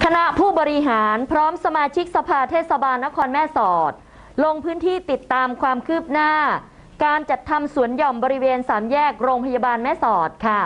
คณะผู้บริหารพร้อมสมาชิกสภาเทศบาลนครแม่สอดลงพื้นที่ติดตามความคืบหน้าการจัดทำสวนหย่อมบริเวณสามแยกโรงพยาบาลแม่สอดค่ะ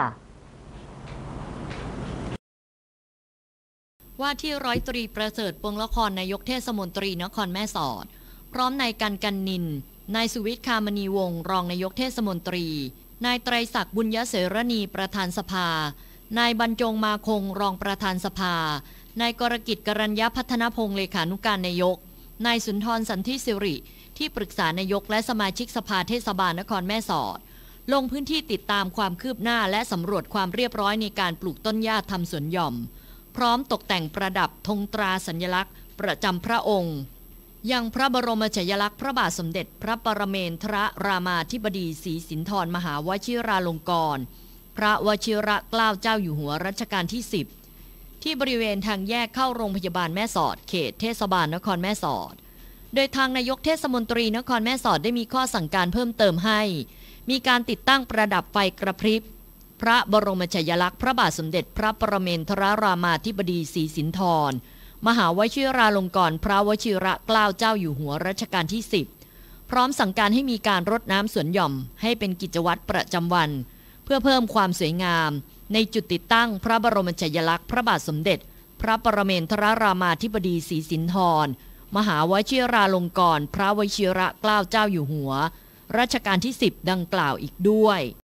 ว่าที่ร้อยตรีประเสริฐปวงละครนายกเทศมนตรีนครแม่สอดพร้อมนายกันนินนายสุวิทย์คามณีวงศ์รองนายกเทศมนตรีนายไตรศักดิ์บุญยเสรณีประธานสภานายบรรจงมาคงรองประธานสภานายกรกิจกรัญญพัฒนพงศ์เลขานุการนายกนายสุนทรสันติสิริที่ปรึกษานายกและสมาชิกสภาเทศบาลนครแม่สอดลงพื้นที่ติดตามความคืบหน้าและสำรวจความเรียบร้อยในการปลูกต้นหญ้าทำสวนหย่อมพร้อมตกแต่งประดับธงตราสัญลักษณ์ประจำพระองค์ยังพระบรมฉายาลักษณ์พระบาทสมเด็จพระปรเมนทรรามาธิบดีศรีสินธรมหาวชิราลงกรณ์พระวชิรเกล้าเจ้าอยู่หัวรัชกาลที่10ที่บริเวณทางแยกเข้าโรงพยาบาลแม่สอดเขตเทศบาลนครแม่สอดโดยทางนายกเทศมนตรีนครแม่สอดได้มีข้อสั่งการเพิ่มเติมให้มีการติดตั้งประดับไฟกระพริบพระบรมฉายาลักษณ์พระบาทสมเด็จพระปรเมนทรรามาธิบดีศรีสินธรมหาวชิราลงกรณ์พระวชิรเกล้าเจ้าอยู่หัวรัชกาลที่10พร้อมสั่งการให้มีการรดน้ำสวนหย่อมให้เป็นกิจวัตรประจำวันเพื่อเพิ่มความสวยงามในจุดติดตั้งพระบรมฉายาลักษณ์พระบาทสมเด็จพระปรเมนทรรามาธิบดีศรีสินธรมหาวชิราลงกรณ์พระวชิรเกล้าเจ้าอยู่หัวรัชกาลที่10ดังกล่าวอีกด้วย